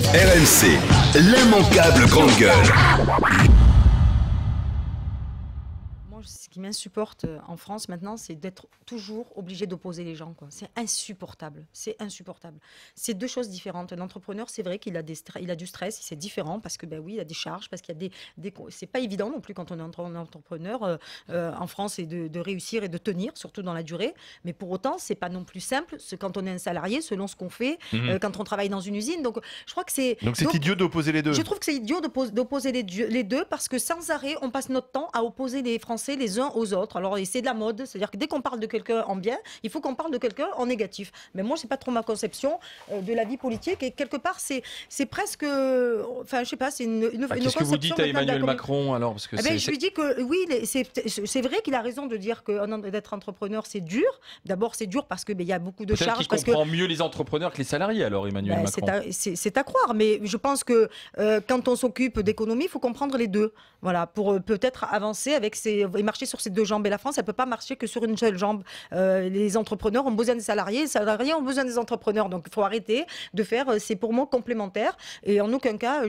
RMC, l'immanquable grande gueule. Moi, ce qui m'insupporte en France maintenant, c'est d'être toujours obligé d'opposer les gens, quoi. C'est insupportable. C'est insupportable. C'est deux choses différentes. Un entrepreneur, c'est vrai qu'il a, il a du stress, c'est différent parce que, ben oui, il a des charges, parce qu'il y a c'est pas évident non plus quand on est entrepreneur en France et de réussir et de tenir, surtout dans la durée. Mais pour autant, c'est pas non plus simple quand on est un salarié, selon ce qu'on fait, quand on travaille dans une usine. Donc, je crois que c'est. Donc, c'est idiot d'opposer les deux. Je trouve que c'est idiot d'opposer les deux parce que sans arrêt, on passe notre temps à opposer les Français les uns aux autres. Alors, c'est de la mode, c'est-à-dire que dès qu'on parle de quelqu'un en bien, il faut qu'on parle de quelqu'un en négatif. Mais moi, c'est pas trop ma conception de la vie politique et quelque part, c'est presque, enfin, je sais pas, c'est une Qu'est-ce que vous dites à Emmanuel Macron alors parce que je lui dis que oui, c'est vrai qu'il a raison de dire que d'être entrepreneur, c'est dur. D'abord, c'est dur parce que il y a beaucoup de charges. Qu'il comprend mieux les entrepreneurs que les salariés alors, Emmanuel Macron. C'est à croire, mais je pense que quand on s'occupe d'économie, il faut comprendre les deux. Voilà, pour peut-être avancer et marcher sur ces deux jambes. Et la France, elle peut pas marcher que sur une seule jambe. Les entrepreneurs ont besoin des salariés, les salariés ont besoin des entrepreneurs. Donc, il faut arrêter de faire. C'est pour moi complémentaire. Et en aucun cas,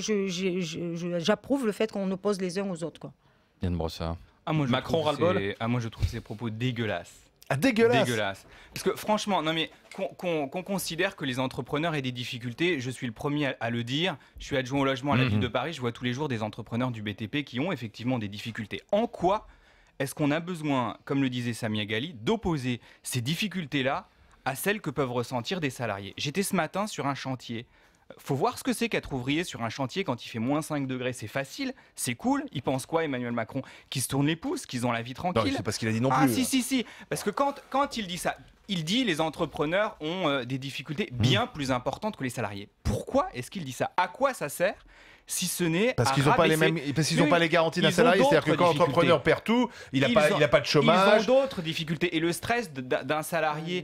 j'approuve le fait qu'on oppose les uns aux autres, quoi. Yann Brossard. Macron ras-le-bol. Moi, je trouve ces propos dégueulasses. Ah, dégueulasse. Dégueulasse. Parce que franchement, non mais qu'on considère que les entrepreneurs aient des difficultés, je suis le premier à le dire. Je suis adjoint au logement à la ville de Paris, je vois tous les jours des entrepreneurs du BTP qui ont effectivement des difficultés. En quoi est-ce qu'on a besoin, comme le disait Samia Ghali, d'opposer ces difficultés-là à celles que peuvent ressentir des salariés? J'étais ce matin sur un chantier. Faut voir ce que c'est qu'être ouvrier sur un chantier quand il fait moins 5 degrés. C'est facile, c'est cool. Il pense quoi, Emmanuel Macron? Qu'ils se tournent les pouces, qu'ils ont la vie tranquille? Non, c'est pas ce qu'il a dit non plus. Ah si. Parce que quand il dit ça, il dit les entrepreneurs ont des difficultés bien plus importantes que les salariés. Pourquoi est-ce qu'il dit ça? À quoi ça sert? Si ce n'est parce qu'ils n'ont pas les mêmes, parce qu'ils n'ont pas les garanties d'un salarié, c'est-à-dire que quand l'entrepreneur perd tout, il n'a pas de chômage. Ils ont d'autres difficultés et le stress d'un salarié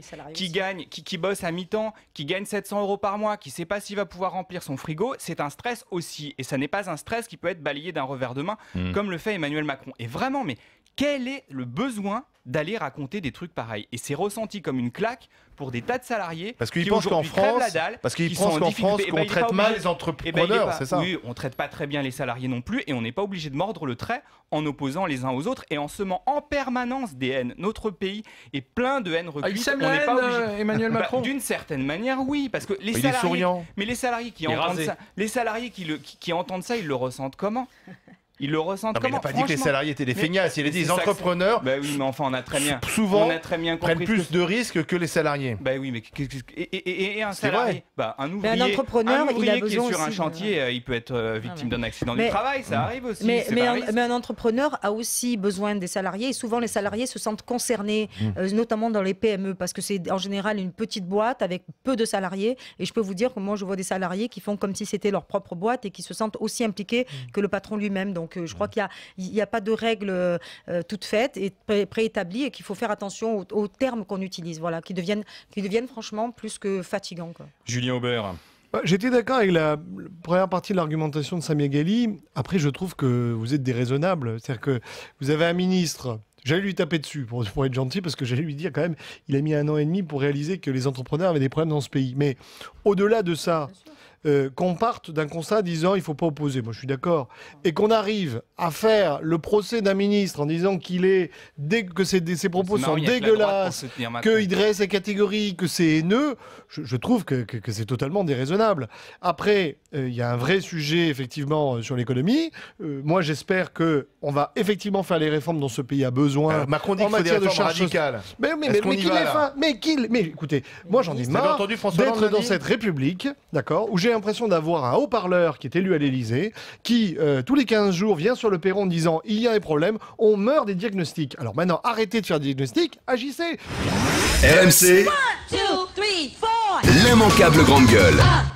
qui bosse à mi-temps, qui gagne 700 € par mois, qui ne sait pas s'il va pouvoir remplir son frigo, c'est un stress aussi. Et ça n'est pas un stress qui peut être balayé d'un revers de main comme le fait Emmanuel Macron. Et vraiment, mais quel est le besoin d'aller raconter des trucs pareils? Et c'est ressenti comme une claque pour des tas de salariés parce qu'ils pensent qu'en France, on traite mal les entrepreneurs, c'est ça? Oui, on traite pas très bien les salariés non plus, et on n'est pas obligé de mordre le trait en opposant les uns aux autres et en semant en permanence des haines. Notre pays est plein de haines recuites. Il sème on n'est pas obligé. Emmanuel Macron. D'une certaine manière, oui, parce que les salariés qui entendent ça, les salariés qui entendent ça, ils le ressentent comment? Ils le ressentent comment? Il n'a pas dit que les salariés étaient des feignasses. Il a dit les entrepreneurs. Bah oui, mais enfin, on a très bien prennent plus de risques que les salariés. Bah oui, mais et un salarié, un ouvrier, un entrepreneur, il a besoin qui est sur un chantier, il peut être victime d'un accident du travail, ça arrive aussi. Mais un entrepreneur a aussi besoin des salariés et souvent les salariés se sentent concernés, notamment dans les PME, parce que c'est en général une petite boîte avec peu de salariés. Et je peux vous dire que moi, je vois des salariés qui font comme si c'était leur propre boîte et qui se sentent aussi impliqués que le patron lui-même. Donc, je crois qu'il n'y a pas de règles toutes faites et préétablies et qu'il faut faire attention aux termes qu'on utilise, voilà, qui deviennent franchement plus que fatigants, quoi. Julien Aubert. J'étais d'accord avec la première partie de l'argumentation de Samia Ghali. Après, je trouve que vous êtes déraisonnable. C'est-à-dire que vous avez un ministre... J'allais lui taper dessus pour être gentil parce que j'allais lui dire quand même, il a mis 1 an et demi pour réaliser que les entrepreneurs avaient des problèmes dans ce pays. Mais au-delà de ça... qu'on parte d'un constat disant il ne faut pas opposer, moi je suis d'accord, et qu'on arrive à faire le procès d'un ministre en disant que ses propos sont dégueulasses, qu'il dresse ses catégories, que c'est haineux, je trouve que c'est totalement déraisonnable. Après, il y a un vrai sujet effectivement sur l'économie. Moi j'espère qu'on va effectivement faire les réformes dont ce pays a besoin. Macron dit qu'il faut des réformes radicales. Mais écoutez, moi j'en ai marre d'être dans cette République, d'accord, où j'ai l'impression d'avoir un haut-parleur qui est élu à l'Élysée, qui tous les 15 jours vient sur le perron en disant il y a un problème, on meurt des diagnostics. Alors maintenant, arrêtez de faire des diagnostics, agissez. RMC, l'immanquable grande gueule.